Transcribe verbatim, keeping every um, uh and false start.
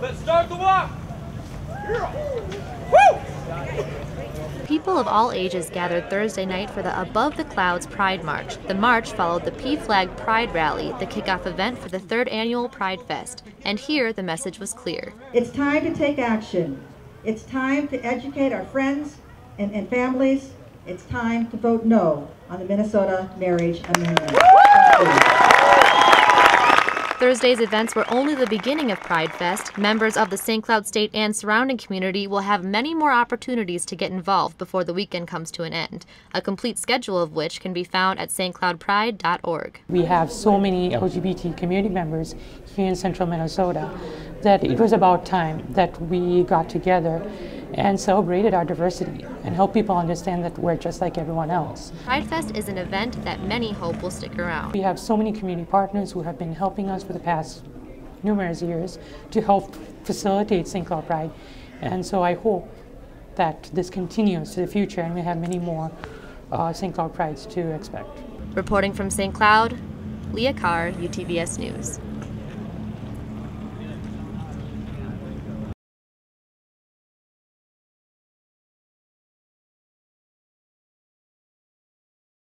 Let's start the walk! Woo! People of all ages gathered Thursday night for the Above the Clouds Pride March. The march followed the P-Flag Pride Rally, the kickoff event for the third annual Pride Fest. And here, the message was clear. It's time to take action. It's time to educate our friends and, and families. It's time to vote no on the Minnesota Marriage Amendment. Thursday's events were only the beginning of Pride Fest. Members of the Saint Cloud State and surrounding community will have many more opportunities to get involved before the weekend comes to an end, a complete schedule of which can be found at st cloud pride dot org. We have so many L G B T community members here in central Minnesota that it was about time that we got together and celebrated our diversity and help people understand that we're just like everyone else. Pride Fest is an event that many hope will stick around. We have so many community partners who have been helping us for the past numerous years to help facilitate Saint Cloud Pride, and so I hope that this continues to the future and we have many more uh, Saint Cloud Prides to expect. Reporting from Saint Cloud, Leah Carr, U T V S News.